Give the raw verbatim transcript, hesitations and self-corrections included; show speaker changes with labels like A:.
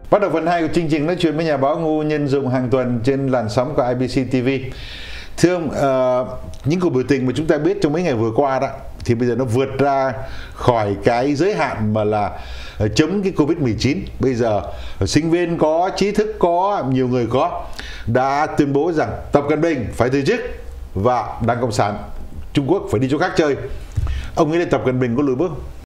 A: Bắt đầu phần hai của chương trình nói chuyện với nhà báo Ngô Nhân Dụng hàng tuần trên làn sóng của i bê xê ti vi. Thưa ông, uh, những cuộc biểu tình mà chúng ta biết trong mấy ngày vừa qua đó thì bây giờ nó vượt ra khỏi cái giới hạn mà là uh, chống cái Covid mười chín. Bây giờ uh, sinh viên có, trí thức có, nhiều người có đã tuyên bố rằng Tập Cận Bình phải từ chức và Đảng Cộng sản Trung Quốc phải đi chỗ khác chơi. Ông nghĩ là Tập Cận Bình có lùi bước?